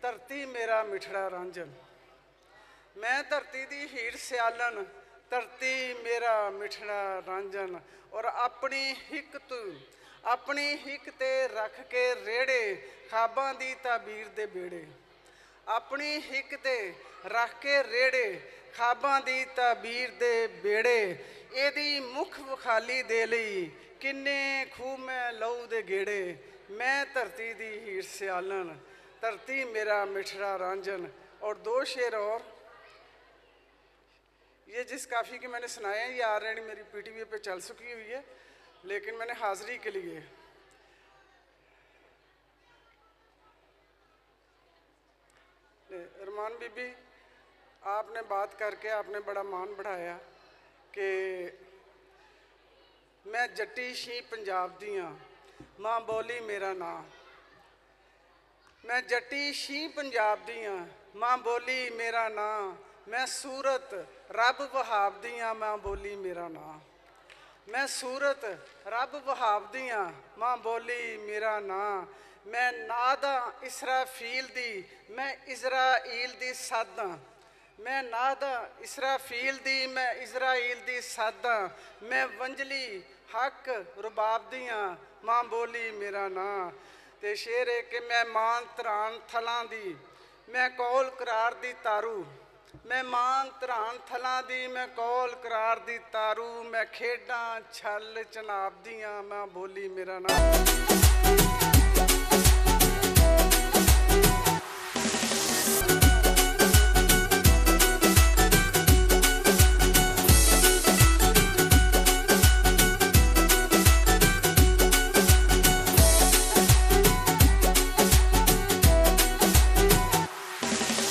धरती मेरा मिठड़ा रांझन। मैं धरती दी हीर सियालन, धरती मेरा मिठड़ा रांझन। और अपनी हिक ते रख के रेड़े, खाबां दी ताबीर दे बेड़े। अपनी हिक ते रख के रेड़े, खाबां दी ताबीर दे बेड़े। एदी मुख विखाली दे लई, किन्ने खूह मैं लहू दे गेड़े। मैं धरती दी हीर सियालन, धरती मेरा मिठड़ा रांझन। और दो शेर और, ये जिस काफ़ी की मैंने सुनाए हैं ये ऑलरेडी मेरी पीटीवी पे चल चुकी हुई है, लेकिन मैंने हाज़िरी के लिए रमान बीबी आपने बात करके आपने बड़ा मान बढ़ाया कि मैं जट्टी शी पंजाब दी हाँ, माँ बोली मेरा नाम। मैं जट्टी शी पंजाब दी हाँ, माँ बोली मेरा नाम। मैं सूरत रब वहाब दी हाँ, माँ बोली मेरा नाम। मैं सूरत रब वहाब दी हाँ, माँ बोली मेरा नाम। मैं नादा इसराफील दी, मैं इज़राइल दी सादा। मैं नादा इसराफील दी, मैं इज़राइल दी सादा। मैं वंजली हक रुबाब दी हाँ, माँ बोली मेरा नाम। ते शेर है कि मैं मान तरान थलां दी, मैं कौल करार दी तारू। मैं मान तरान थलां दी, मैं कौल करार दी तारू। मैं खेडां छल चनाब दियां, मां बोली मेरा नाम।